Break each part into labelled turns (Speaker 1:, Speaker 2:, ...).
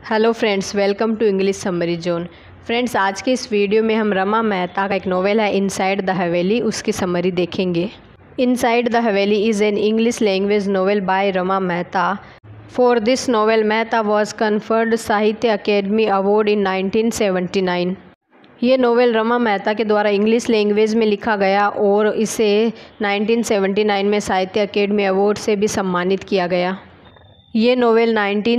Speaker 1: Hello friends, welcome to English summary zone. Friends, आज के इस वीडियो में हम रमा मेहता का एक नोवेल है इनसाइड द हवेली, उसकी समरी देखेंगे। Inside the Haveli is an English language novel by Rama Mehta. For this novel Mehta was conferred Sahitya Akademi award in 1979। ये नोवेल रमा मेहता के द्वारा इंग्लिश लैंग्वेज में लिखा गया और इसे 1979 में साहित्य अकेडमी अवार्ड से भी सम्मानित किया गया। ये नोवेल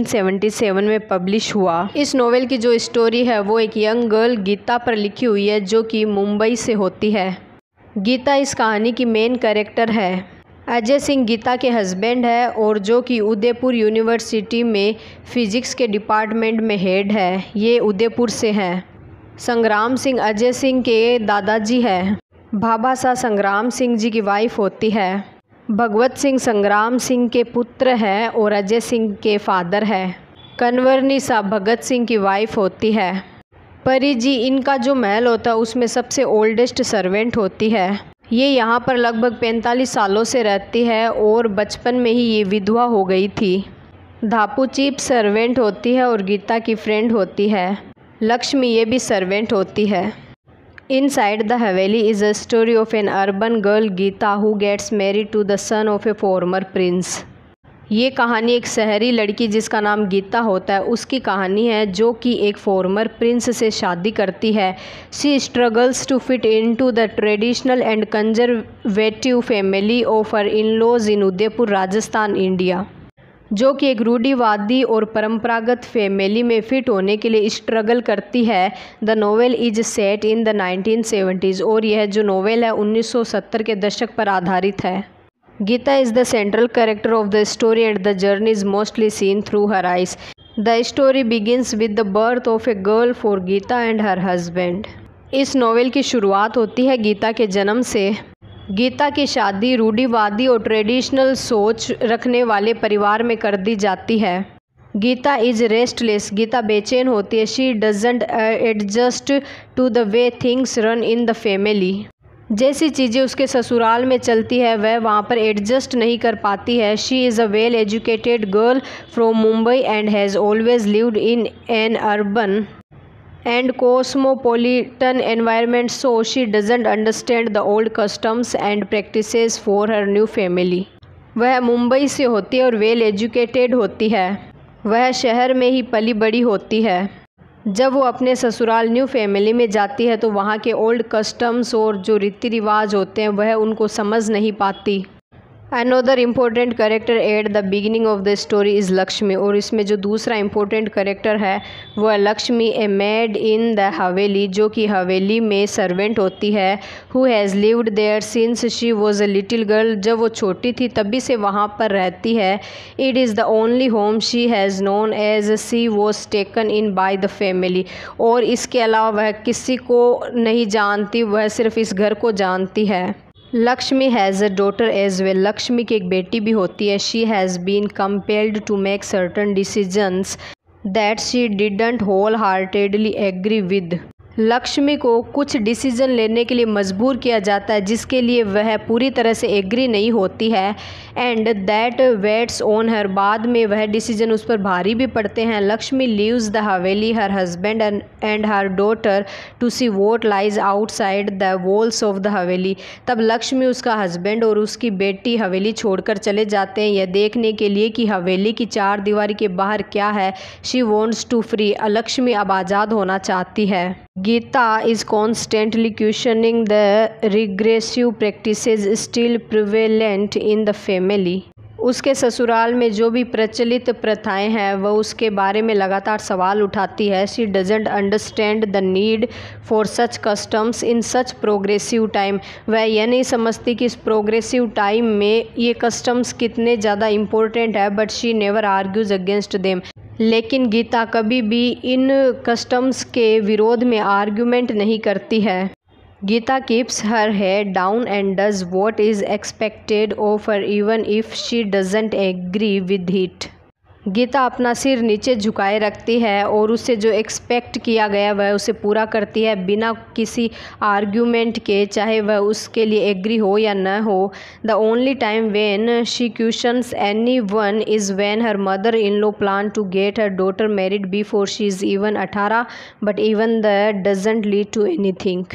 Speaker 1: 1977 में पब्लिश हुआ। इस नोवेल की जो स्टोरी है वो एक यंग गर्ल गीता पर लिखी हुई है, जो कि मुंबई से होती है। गीता इस कहानी की मेन कैरेक्टर है। अजय सिंह गीता के हस्बैंड है और जो कि उदयपुर यूनिवर्सिटी में फिजिक्स के डिपार्टमेंट में हेड है। ये उदयपुर से हैं। संग्राम सिंह अजय सिंह के दादाजी है। भाभा शाह संग्राम सिंह जी की वाइफ होती है। भगवत सिंह संग्राम सिंह के पुत्र हैं और अजय सिंह के फादर हैं। कन्वरनी शाह भगत सिंह की वाइफ होती है। परी जी इनका जो महल होता है उसमें सबसे ओल्डेस्ट सर्वेंट होती है। ये यहाँ पर लगभग 45 सालों से रहती है और बचपन में ही ये विधवा हो गई थी। धापू चीफ सर्वेंट होती है और गीता की फ्रेंड होती है। लक्ष्मी ये भी सर्वेंट होती है। Inside the Haveli is a story of an urban girl Geeta who gets married to the son of a former prince। ये कहानी एक शहरी लड़की जिसका नाम गीता होता है उसकी कहानी है, जो कि एक फॉर्मर प्रिंस से शादी करती है। She struggles to fit into the traditional and conservative family of her in-laws in Udaipur Rajasthan India, जो कि एक रूढ़िवादी और परंपरागत फैमिली में फ़िट होने के लिए स्ट्रगल करती है। The novel is set in the 1970s और यह जो नोवेल है 1970 के दशक पर आधारित है। Geeta is the central character of the story and the journey is mostly seen through her eyes. The story begins with the birth of a girl for Geeta and her husband. इस नोवेल की शुरुआत होती है गीता के जन्म से। गीता की शादी रूढ़िवादी और ट्रेडिशनल सोच रखने वाले परिवार में कर दी जाती है। गीता इज रेस्टलेस, गीता बेचैन होती है। She doesn't adjust to the way things run in the family. जैसी चीज़ें उसके ससुराल में चलती है वह वहाँ पर एडजस्ट नहीं कर पाती है। She is a well educated girl from Mumbai and has always lived in an urban and cosmopolitan environment, so she doesn't understand the old customs and practices for her new family। वह मुंबई से होती है और well educated होती है। वह शहर में ही पली बड़ी होती है। जब वो अपने ससुराल न्यू फैमिली में जाती है तो वहाँ के ओल्ड कस्टम्स और जो रीति रिवाज होते हैं वह उनको समझ नहीं पाती। Another important character at the beginning of the story is Lakshmi, और इसमें जो दूसरा इम्पोर्टेंट करेक्टर है वो है Lakshmi, a maid in the Haveli, जो कि हवेली में सर्वेंट होती है। Who has lived there since she was a little girl, जब वो छोटी थी तभी से वहाँ पर रहती है। It is the only home she has known as she was taken in by the family, और इसके अलावा वह किसी को नहीं जानती, वह सिर्फ इस घर को जानती है। Lakshmi has a daughter as well, Lakshmi की एक बेटी भी होती है। She has been compelled to make certain decisions that she didn't whole heartedly agree with. Lakshmi को कुछ डिसीजन लेने के लिए मजबूर किया जाता है जिसके लिए वह पूरी तरह से एग्री नहीं होती है। And that weighs on her, बाद में वह डिसीजन उस पर भारी भी पड़ते हैं। Lakshmi leaves the Haveli her husband and her daughter to see what lies outside the walls of the Haveli. तब लक्ष्मी, उसका हस्बैंड और उसकी बेटी हवेली छोड़कर चले जाते हैं यह देखने के लिए कि हवेली की चार दीवारी के बाहर क्या है। She wants to free, Lakshmi अब आज़ाद होना चाहती है। Gita is constantly questioning the regressive practices still prevalent in the family। उसके ससुराल में जो भी प्रचलित प्रथाएं हैं वह उसके बारे में लगातार सवाल उठाती है। She doesn't understand the need for such customs in such progressive time। वह यह नहीं समझती कि इस प्रोग्रेसिव टाइम में ये कस्टम्स कितने ज़्यादा इम्पोर्टेंट है। But she never argues against them, लेकिन गीता कभी भी इन कस्टम्स के विरोध में आर्ग्यूमेंट नहीं करती है। Geeta keeps her head down and does what is expected of her even if she doesn't agree with it. Geeta अपना सिर नीचे झुकाए रखती है और उससे जो एक्सपेक्ट किया गया वह उसे पूरा करती है बिना किसी आर्ग्यूमेंट के, चाहे वह उसके लिए एग्री हो या न हो। The only time when she questions anyone is when her mother in law plan to get her daughter married before she is even 18, but even that doesn't lead to anything.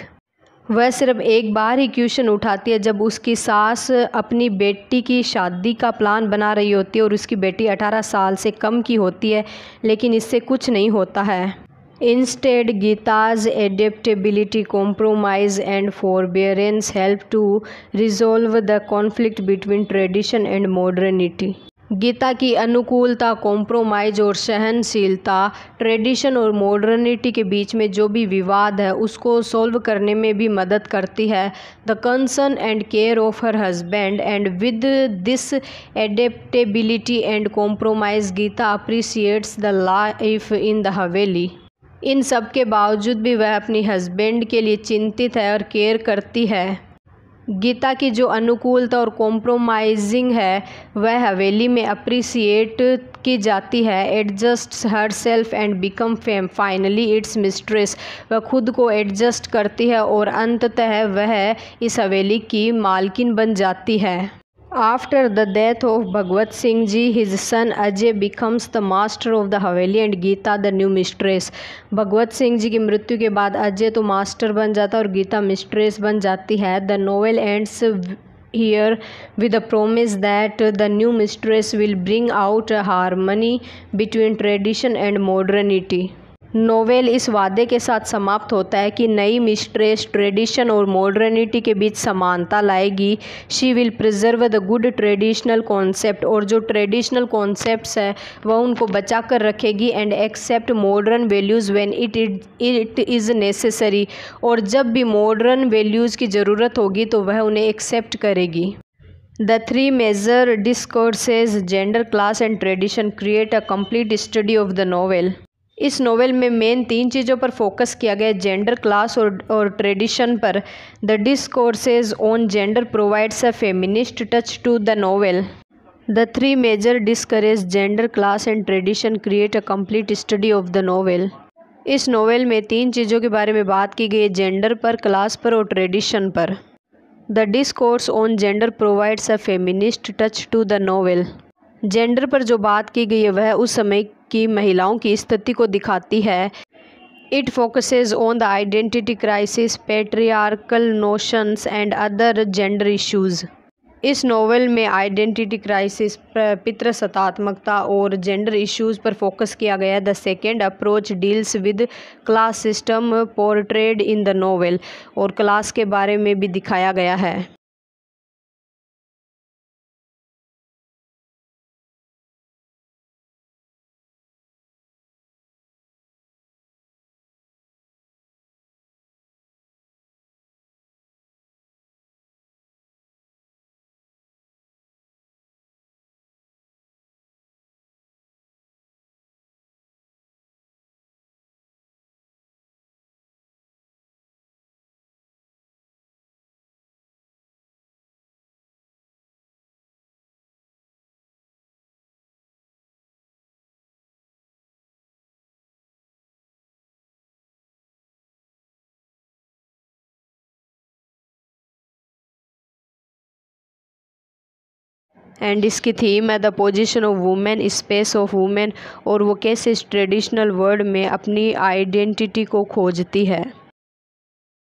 Speaker 1: वह सिर्फ एक बार ही question उठाती है जब उसकी सास अपनी बेटी की शादी का प्लान बना रही होती है और उसकी बेटी 18 साल से कम की होती है, लेकिन इससे कुछ नहीं होता है। Instead Geeta's adaptability, compromise and forbearance help to resolve the conflict between tradition and modernity. Geeta की अनुकूलता, कॉम्प्रोमाइज़ और सहनशीलता ट्रेडिशन और मॉडर्निटी के बीच में जो भी विवाद है उसको सॉल्व करने में भी मदद करती है। The concern and care of her husband and with this adaptability and compromise Geeta appreciates the life in the Haveli. इन सब के बावजूद भी वह अपनी हस्बैंड के लिए चिंतित है और केयर करती है। गीता की जो अनुकूलता और कॉम्प्रोमाइजिंग है वह हवेली में अप्रिसिएट की जाती है। Adjust herself and become finally its mistress. वह खुद को एडजस्ट करती है और अंततः वह इस हवेली की मालकिन बन जाती है। After the death of Bhagwat Singh Ji, his son Ajay becomes the master of the Haveli and Geeta the new mistress. Bhagwat Singh ji की मृत्यु के बाद अजय तो मास्टर बन जाता और गीता मिस्ट्रेस बन जाती है। The novel ends here with the promise that the new mistress will bring out a harmony between tradition and modernity. Novel इस वादे के साथ समाप्त होता है कि नई मिस्ट्रेस ट्रेडिशन और मॉडर्निटी के बीच समानता लाएगी। She will preserve the good traditional concept, और जो ट्रेडिशनल कॉन्सेप्ट्स है वह उनको बचा कर रखेगी। And accept modern values when it is necessary, और जब भी मॉडर्न वैल्यूज़ की ज़रूरत होगी तो वह उन्हें एक्सेप्ट करेगी। The three major discourses gender, class and tradition create a complete study of the novel. इस नोवेल में मेन 3 चीज़ों पर फोकस किया गया है, जेंडर, क्लास और ट्रेडिशन पर। The discourses on gender provides a feminist touch to the novel. The three major discourses gender, class and tradition create a complete study of the novel. इस novel में 3 चीज़ों के बारे में बात की गई है, जेंडर पर, क्लास पर और ट्रेडिशन पर। The discourse on gender provides a feminist touch to the novel. Gender पर जो बात की गई है वह उस समय की महिलाओं की स्थिति को दिखाती है। It focuses on the identity crisis, patriarchal notions and other gender issues. इस नोवेल में आइडेंटिटी क्राइसिस, पितृसत्तात्मकता और जेंडर इश्यूज़ पर फोकस किया गया है। The second approach deals with class system portrayed in the novel, और क्लास के बारे में भी दिखाया गया है। एंड इसकी थीम है the position of women, space of women, और वो कैसे इस ट्रेडिशनल वर्ल्ड में अपनी आइडेंटिटी को खोजती है।